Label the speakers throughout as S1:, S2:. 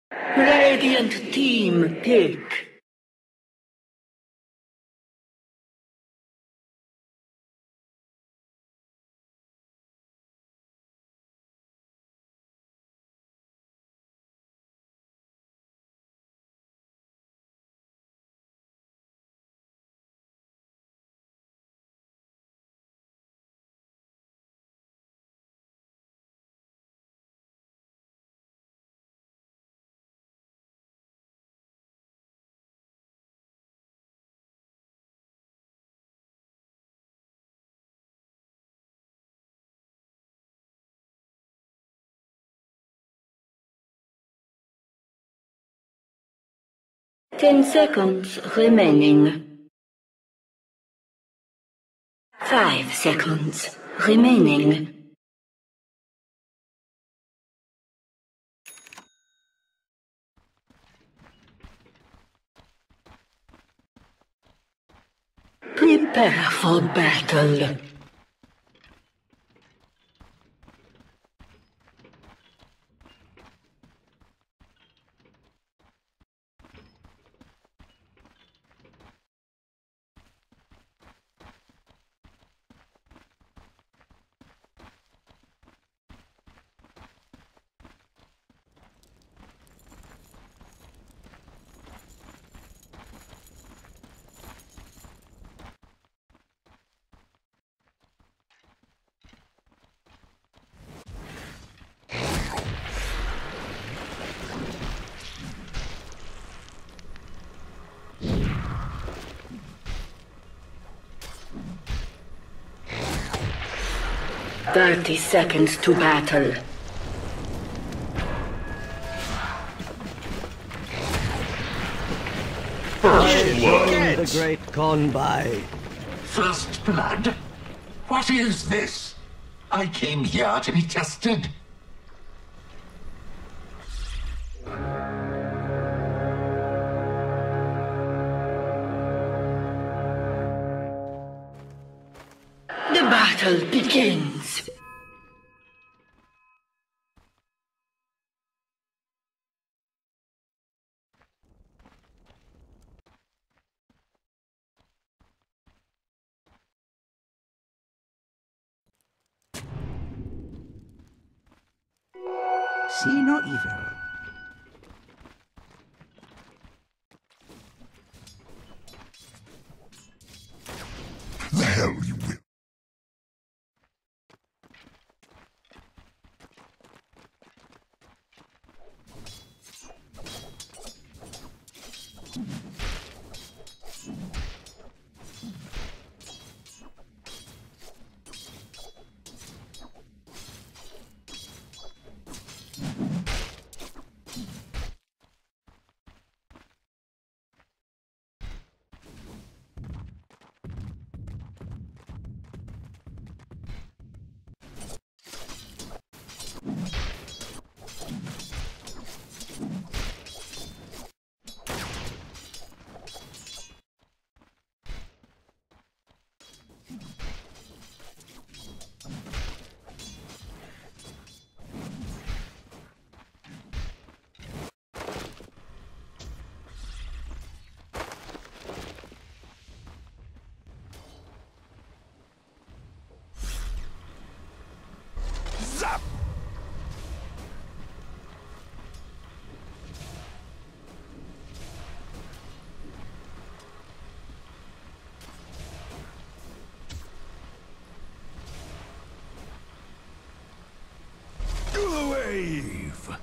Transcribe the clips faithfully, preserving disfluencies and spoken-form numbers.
S1: Radiant team pick. Ten seconds remaining. Five seconds remaining. Prepare for battle. Thirty seconds to battle.
S2: The great Konbai.
S3: First blood? What is this? I came here to be tested.
S1: The battle begins.
S4: See no evil.
S3: The hell you will. Wave.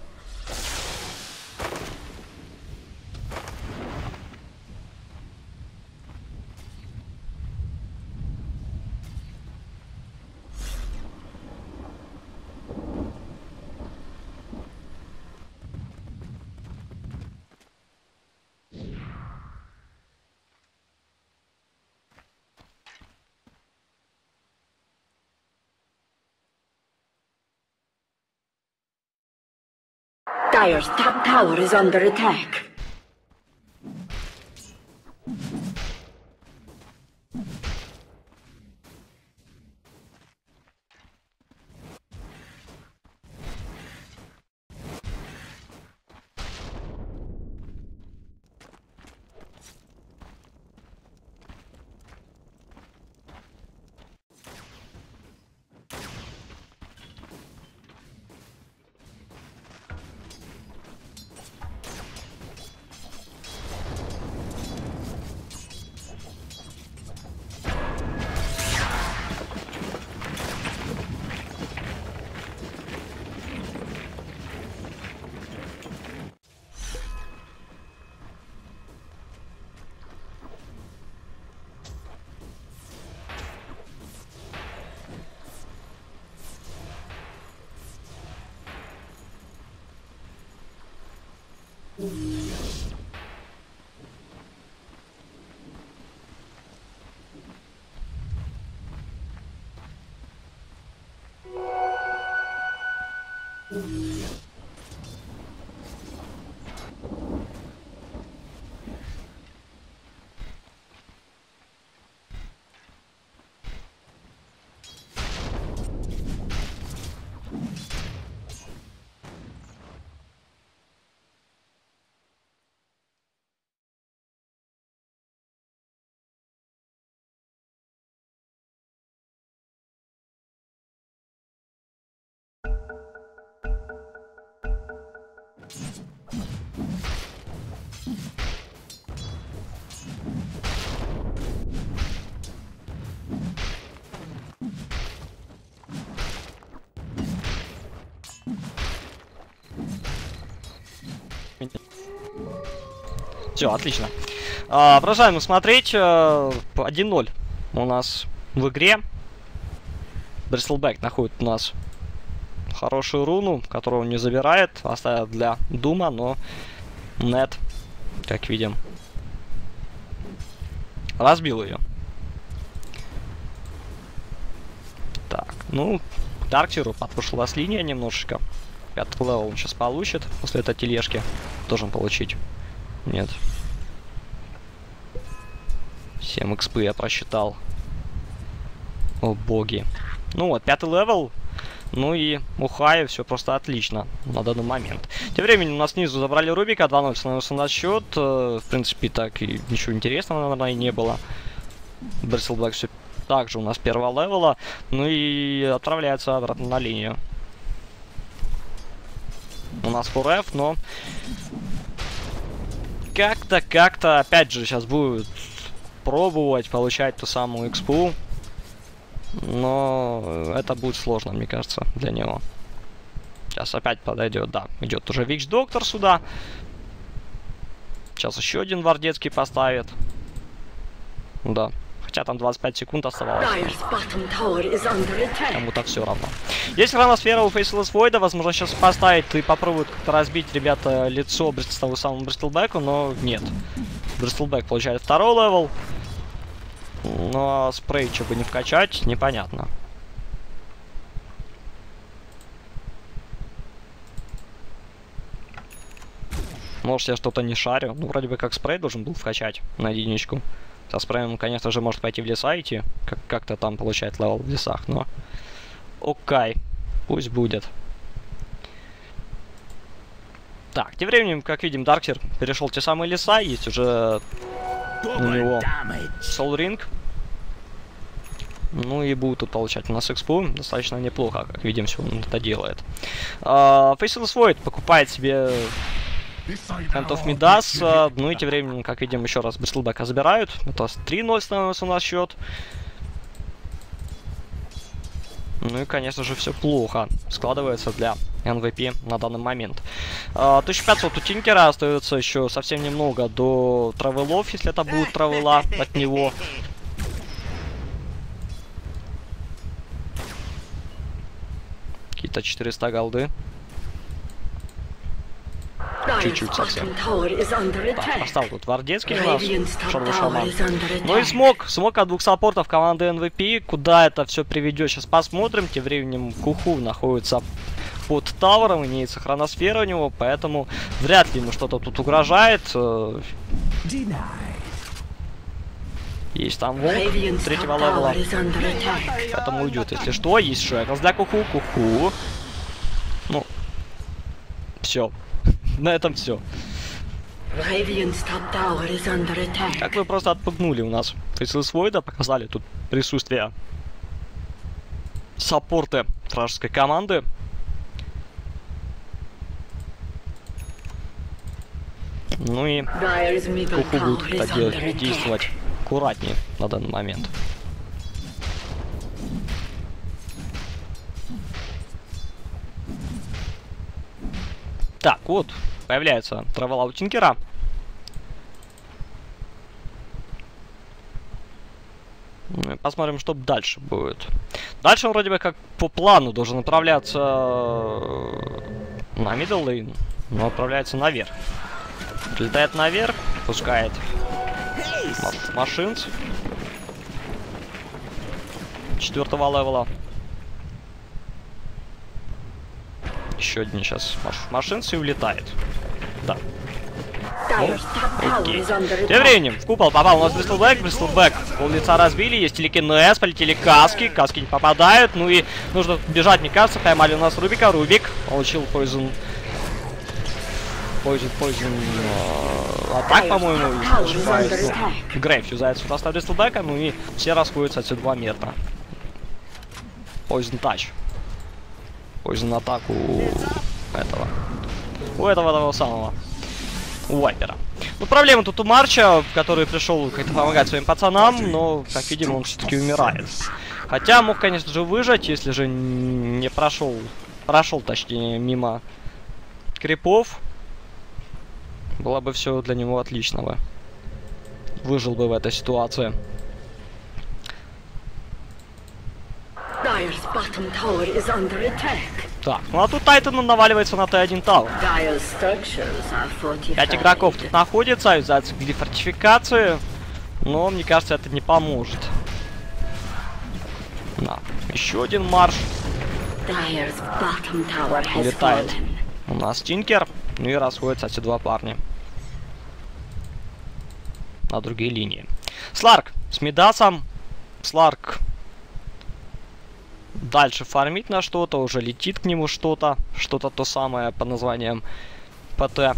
S1: Dire's top tower is under attack.
S4: Все, отлично. А, продолжаем смотреть. один ноль у нас в игре. Бристлбэк находит у нас хорошую руну, которую он не забирает. Оставил для Дума, но Нет, как видим, разбил ее. Так, ну, Дарксеру подпушилась линия немножечко. Пятый левел он сейчас получит. После этой тележки должен получить. Нет. семь экспы я просчитал. О боги. Ну вот, пятый левел. Ну и у Хая все просто отлично на данный момент. Тем временем у нас снизу забрали Рубика. два ноль становился на счет. В принципе, так и ничего интересного, наверное, и не было. Бристлбэк все также у нас первого левела. Ну и отправляется обратно на линию. У нас фор эф, но как-то, как-то, опять же, сейчас будет пробовать получать ту самую экспу. Но это будет сложно, мне кажется, для него. Сейчас опять подойдет, да, идет уже Вич Доктор сюда. Сейчас еще один Вардецкий поставит. Да. Хотя там двадцать пять секунд оставалось. Кому-то все равно. Есть хроносфера у Faceless Void, возможно, сейчас поставит и попробует как-то разбить, ребята, лицо тому самому Бристлбэку, но нет. Бристлбэк получает второй левел. Но спрей, что бы не вкачать, непонятно. Может, я что-то не шарю. Ну, вроде бы как спрей должен был вкачать на единичку. Со спреем, конечно же, может пойти в леса идти. Как-то там получает левел в лесах, но... Окей. Пусть будет. Так, тем временем, как видим, Дарксер перешел в те самые леса. Есть уже у него Soul Ring. Ну и будут тут получать у нас экспу. Достаточно неплохо, как видим, все он это делает. Uh, Faceless Void покупает себе Hand of Midas. Uh, ну и тем временем, как видим, еще раз Бристлбэка забирают. Это три ноль становится у нас счет. Ну и, конечно же, все плохо складывается для эн ви пи на данный момент. Uh, тысяча пятьсот у Тинкера, остается еще совсем немного до травелов, если это будут травела от него. Какие-то четыреста голды. Чуть-чуть совсем. Так, поставил тут Вардецкий у нас, Шарву Шаман. Ну и смог, смог от двух саппортов команды эн ви пи. Куда это все приведет, сейчас посмотрим. Тем временем Куху находится под тавером, имеется хроносфера у него, поэтому вряд ли ему что-то тут угрожает. Есть там волк третьего левела, поэтому уйдет, если что. Есть Шеклс для Куху, Куху. Ну, все. На этом все. Как вы просто отпугнули у нас Faceless Void, показали тут присутствие саппорта вражеской команды. Ну и Куху будет это делать, действовать аккуратнее на данный момент. Так, вот, появляется травела у Тинкера. Посмотрим, что дальше будет. Дальше он вроде бы как по плану должен направляться на middle lane, но отправляется наверх. Летает наверх, пускает машинц. Четвертого левела. Еще один сейчас маш машинц и улетает. Да. Окей. Тем временем в купол попал у нас Бристлбэк. Бристлбэк пол лица разбили. Есть телекинез, полетели каски. Каски не попадают. Ну и нужно бежать, мне кажется. Поймали у нас Рубика. Рубик получил poison. Poison, poison. Э, атак, по-моему, если не ошибаюсь. Ну, Грейв юзается просто Бристлбэка. Ну и все расходятся отсюда два метра. Poison touch. Poison атаку этого. У этого того самого. У Вайпера. Ну, проблема тут у Марча, который пришел как-то помогать своим пацанам, но, как видим, он все-таки умирает. Хотя мог, конечно же, выжить, если же не прошел, прошел, точнее, мимо крипов. Было бы все для него отлично бы. Выжил бы в этой ситуации. Так, ну а тут Тайтан наваливается на Т один Тауэр. Пять игроков тут находится, юзаются для фортификации, но мне кажется, это не поможет. На, еще один марш. Летает у нас Тинкер, ну и расходятся эти два парня на другие линии. Сларк с Мидасом. Сларк дальше фармит на что-то, уже летит к нему что-то. Что-то то самое под названием ПТ.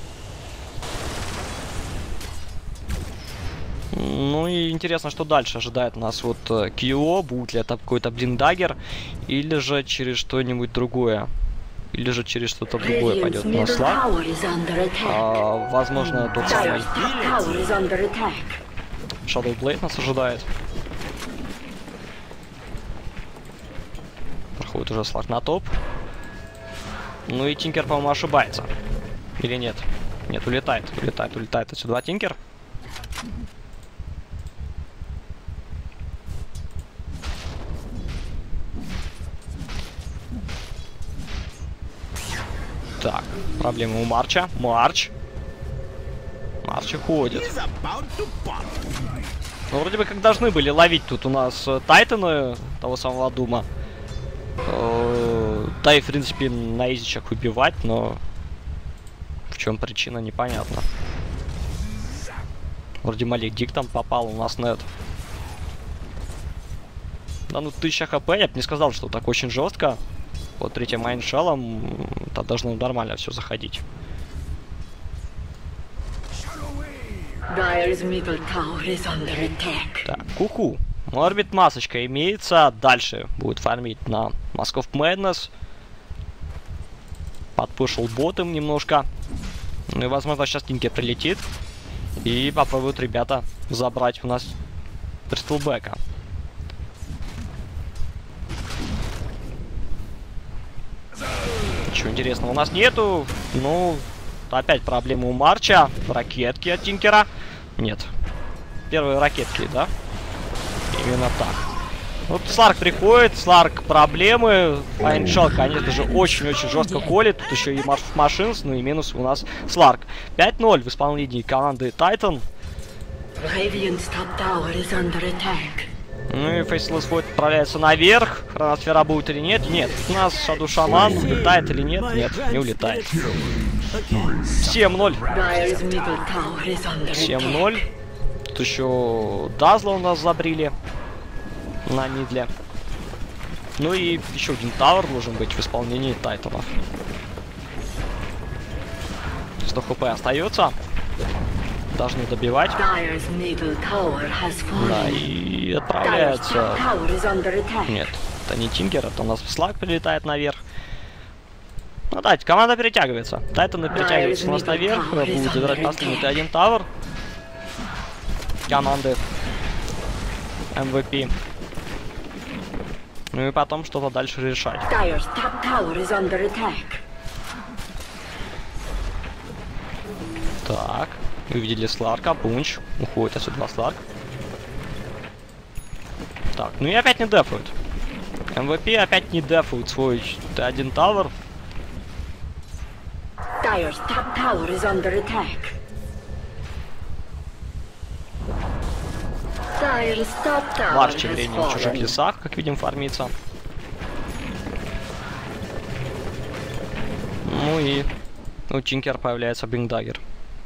S4: Ну и интересно, что дальше ожидает нас вот Кио. Будет ли это какой-то блиндагер, или же через что-нибудь другое. Или же через что-то другое пойдет на Сларк. А, возможно, тот самый Shadow Blade нас ожидает. Проходит уже Сларк на топ. Ну и Тинкер, по-моему, ошибается. Или нет? Нет, улетает, улетает, улетает отсюда Тинкер. Так, проблемы у Марча. Марч. Марч уходит. Ну, вроде бы как должны были ловить тут у нас Тайтана, того самого Дума. Да и, в принципе, на изичах убивать, но в чем причина, непонятно. Вроде Малик Дик там попал у нас нет. Да ну тысяча хп, я бы не сказал, что так очень жестко. Под третьим майншеллом там должно нормально все заходить. Так, куку. Орбит масочка имеется. Дальше будет фармить на Mask of Madness. Подпушил ботом немножко. Ну и возможно сейчас Тинкер прилетит. И попробуют ребята забрать у нас Бристлбэка. Ничего интересного у нас нету. Ну, опять проблемы у Марча. Ракетки от Тинкера. Нет. Первые ракетки, да? Именно так. Вот Сларк приходит, Сларк проблемы. Айншел, конечно же, очень-очень жестко колет. Тут еще и Машинс, ну и минус у нас Сларк. пять ноль в исполнении команды Тайтан. Ну и Фейслес Войд отправляется наверх. Хроносфера будет или нет? Нет. У нас Шаду Шаман улетает или нет? Нет, не улетает. семь ноль. семь ноль. Тут еще Дазла у нас забрили на мидле. Ну и еще один Тауэр должен быть в исполнении Тайтанов. сто хп остается. Должны добивать. Да, и отправляется. Нет, это не Тинкер, это у нас Сларк прилетает наверх. Ну да, команда перетягивается. Тайтаны перетягиваются у нас наверх. Будут забирать последний Т один Тауэр команды эм вэ пи. Ну и потом что-то дальше решать. Так, увидели Сларка, Пунч, уходит отсюда Сларк. Так, ну и опять не дефают. эм вэ пи опять не дефают свой Т один Тауэр.
S1: Dire's top tower is under attack. Dire's top tower
S4: Марш
S1: has
S4: тем временем в чужих
S1: fallen.
S4: лесах, как видим, фармится. Ну и у Тинкер появляется Блинкдаггер.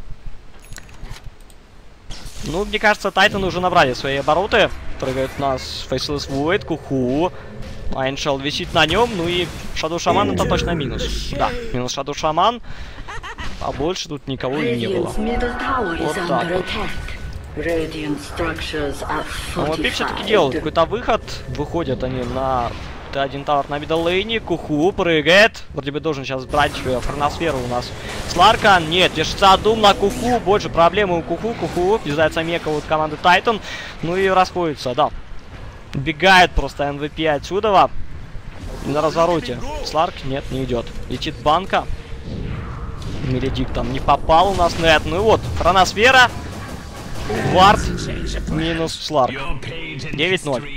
S4: Ну, мне кажется, Тайтаны уже набрали свои обороты. Прыгает у нас Faceless Void, Куху. Айншелл висит на нем, ну и Shadow Shaman это точно минус. Да, минус Shadow Shaman. А больше тут никого и не было.
S1: Radiant's middle tower
S4: Вот
S1: is
S4: так
S1: under
S4: вот.
S1: attack. Radiant structures are
S4: Ну, вот Пик все-таки делают какой-то выход. Выходят они на Т один тавер на мидл-лейне. Куху прыгает. Вроде бы должен сейчас брать э, фарносферу у нас. Сларкан. Нет, вешается Дум на Куху. Больше проблемы у Куху. Куху. Пиздается мека вот команды Тайтан. Ну и расходится, да. Бегает просто эм вэ пи отсюда. На развороте. Сларк, нет, не идет. Летит банка. Меледик там не попал у нас нет. Ну и вот, фарносфера. Вард. Минус Сларк. девять ноль.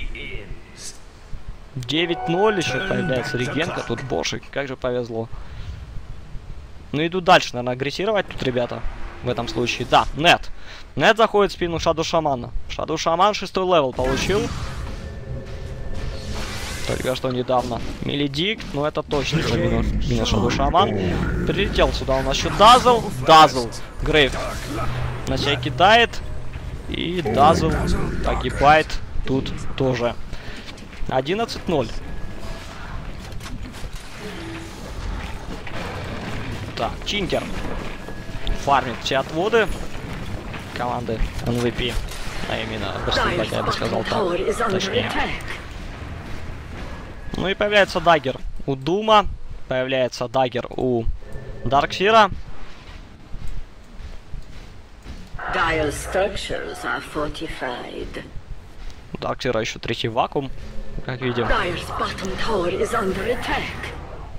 S4: девять ноль, еще появляется регенка, тут бошик, как же повезло. Ну идут дальше, наверное, агрессировать тут ребята, в этом случае. Да, Нет. Нет заходит в спину Shadow Шамана. Shadow Шаман шестой левел получил. Только что недавно. Меледикт, ну это точно уже минус, минус Shadow Шаман. Прилетел сюда у нас еще Дазл. Дазл. Грейв на себя кидает. И Дазл погибает тут тоже. одиннадцать ноль. Так, Чинкер фармит все отводы команды эм вэ пи. А именно,
S1: Dire's
S4: я бы сказал
S1: bottom tower is
S4: так,
S1: under
S4: точнее.
S1: attack.
S4: Ну и появляется даггер у Дума. Появляется даггер у Дарксира.
S1: Dire's structures are fortified.
S4: У Дарксира еще третий вакуум, как видим.
S1: Dire's bottom tower is under attack.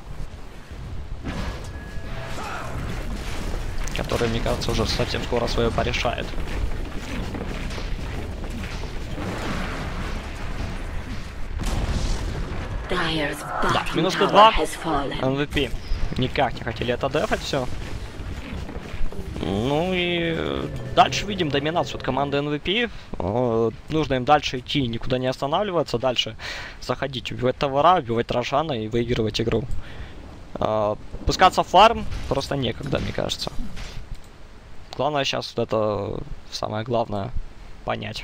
S4: Который, мне кажется, уже совсем скоро свое порешает.
S1: Dire's
S4: Да,
S1: bottom
S4: минус
S1: tower
S4: два.
S1: has fallen.
S4: эм вэ пи никак не хотели это дефать все. Ну и э, дальше видим доминацию от команды эм вэ пи. Э, нужно им дальше идти, никуда не останавливаться. Дальше заходить, убивать товара, убивать Рошана и выигрывать игру. Э, пускаться в фарм просто некогда, мне кажется. Главное сейчас вот это самое главное понять.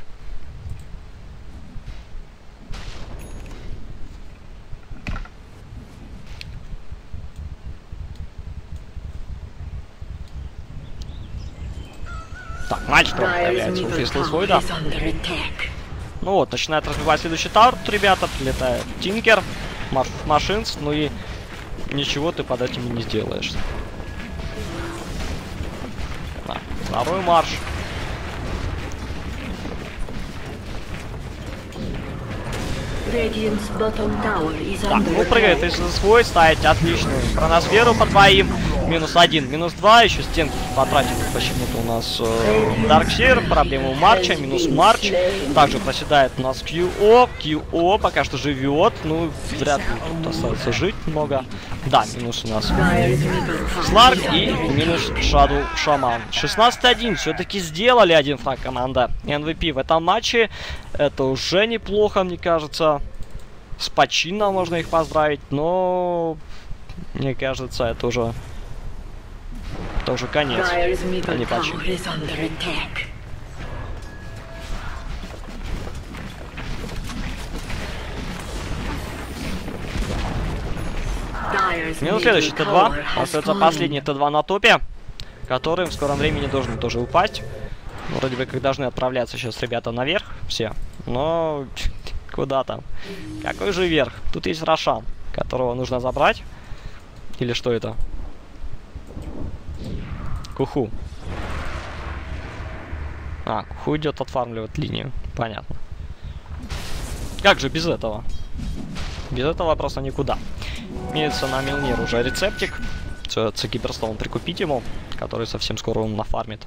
S4: Так, мальчик появляется у Faceless Void. Ну вот, начинает разбивать следующий тавр. Тут ребята, прилетает Тинкер, Машинс, ну и ничего ты под этим не сделаешь. Да, второй марш. Так, ну прыгает Faceless Void, ставить отличную хроносферу по двоим. Минус один, минус два, еще стенки потратил почему-то у нас э, Дарксир, проблема у Марча, минус Марч. Также проседает у нас кью о, кью о пока что живет, ну вряд ли тут остается жить много. Да, минус у нас Сларк и минус Shadow Shaman. шестнадцать один, все-таки сделали один фраг команда эм вэ пи в этом матче. Это уже неплохо, мне кажется. С почином можно их поздравить, но мне кажется, это уже... Это уже конец, а не почин. Минус следующий Т два. Остается последний Т два на топе, который в скором времени должен тоже упасть. Вроде бы как должны отправляться сейчас ребята наверх все, но куда там? Какой же верх? Тут есть Рошан, которого нужно забрать. Или что это? Куху. А, Куху идет отфармливать линию. Понятно. Как же без этого? Без этого просто никуда. Имеется на Милнир уже рецептик. С Гиперстоун прикупить ему, который совсем скоро он нафармит.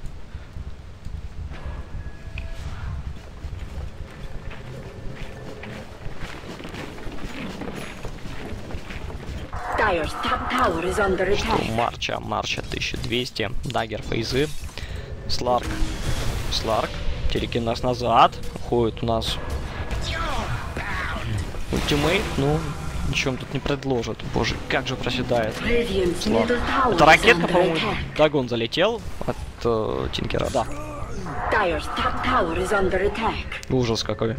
S1: Dire's top tower is under
S4: Что
S1: attack.
S4: Марча, Марча тысяча двести, Даггер фейзы, Сларк, Сларк, телекинез назад, уходит у нас ультимейт, ну, ничего он тут не предложит. Боже, как же проседает.
S1: Radiant's
S4: Сларк.
S1: middle tower
S4: Это
S1: is
S4: ракетка,
S1: under
S4: по-моему,
S1: attack.
S4: Дагон залетел от э, Тинкера, да.
S1: Dire's top tower is under attack.
S4: Ужас какой.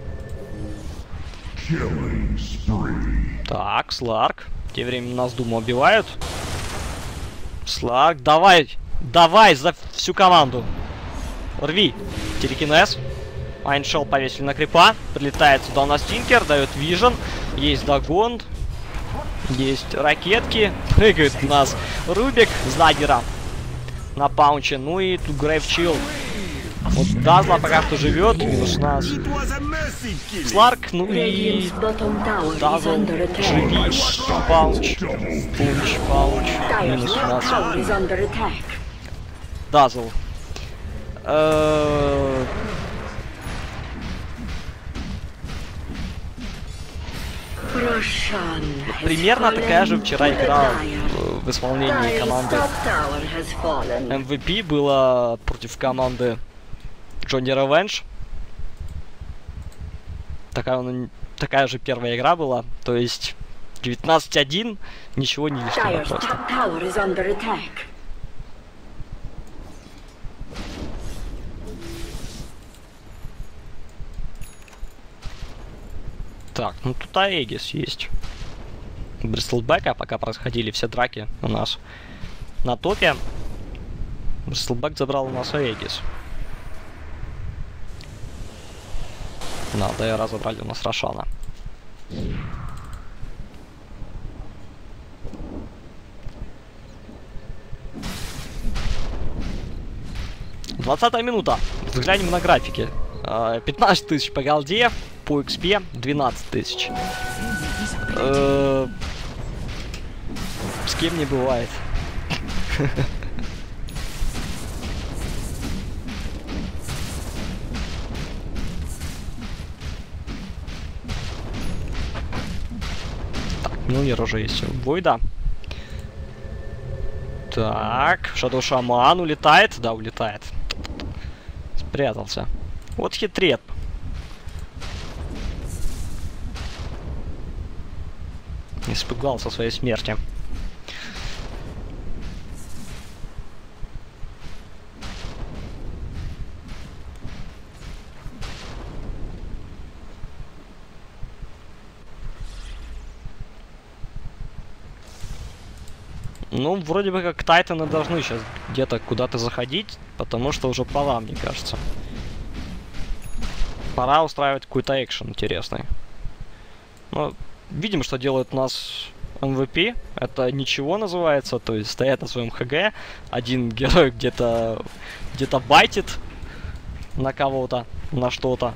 S4: Так, Сларк. Тем временем нас, думаю, убивают. Сларк, давай! Давай за всю команду! Рви! Телекинез. Айншел повесили на крипа. Прилетает сюда у нас Тинкер, дает вижен. Есть Дагон. Есть ракетки. Прыгает у нас Рубик с Даггера на паунче. Ну и тут Грейв Чилл. Вот Дазла пока что живет, минус нас. Сларк, ну и
S1: Radiant's bottom tower is
S4: Дазл,
S1: under attack.
S4: живи, паунч, пунч, паунч,
S1: Dire's
S4: минус
S1: top
S4: нас.
S1: tower is under attack.
S4: Дазл. Э,
S1: Roshan has
S4: Примерно такая же
S1: fallen
S4: вчера
S1: to the
S4: игра
S1: Dire.
S4: э, в исполнении
S1: Dire's
S4: команды
S1: top tower has fallen.
S4: эм ви пи была против команды Джонни Ревенж. Такая, он- такая же первая игра была, то есть девятнадцать один, ничего не лишнего
S1: Dire's
S4: просто.
S1: top tower is under attack.
S4: Так, ну тут Аегис есть. Бристлбека, пока происходили все драки у нас на топе. Бристлбек забрал у нас Аегис. Надо, и разобрали у нас Рошана. двадцатая минута. Взглянем на графики. Э, пятнадцать тысяч по голде, по икс пи двенадцать тысяч. Э, С кем не бывает. Так, Мюллер уже есть у Войда. Так, Шадоу Шаман улетает. Да, улетает. Спрятался. Вот хитрет. Испугался своей смерти. Ну, вроде бы как Тайтаны должны сейчас где-то куда-то заходить, потому что уже пора, мне кажется. Пора устраивать какой-то экшен интересный. Ну, видим, что делает у нас эм ви пи. Это ничего называется, то есть стоят на своем ХГ. Один герой где-то где-то байтит на кого-то, на что-то.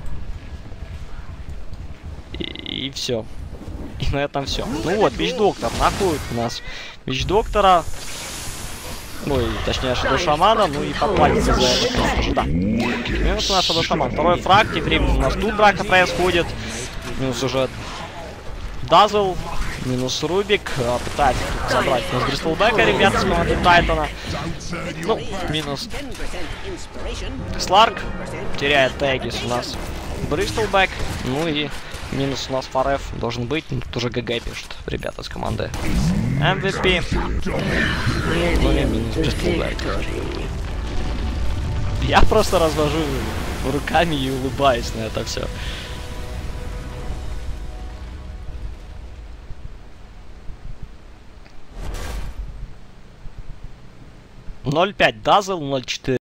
S4: И, и все. И на этом все. Ну вот, Вич-доктор находит у нас Вич-доктора. Ой, точнее, Шадоу Шамана, ну и поплатится за это, конечно же, да. Минус у нас Шадоу Шаман. Второй фраг, тем временем у нас тут драка происходит. Минус уже Дазл, минус Рубик. А, пытается тут собрать минус Бристлбека, ребята, с команды Тайтана. Ну, минус Сларк. Теряет Тегис у нас Бристлбек. Ну и минус у нас Фареф должен быть. Ну, тут уже ГГ пишет ребята с команды эм ви пи. Ну и минус Бристлбек. Я просто развожу руками и улыбаюсь на это все. ноль пять Дазл, ноль четыре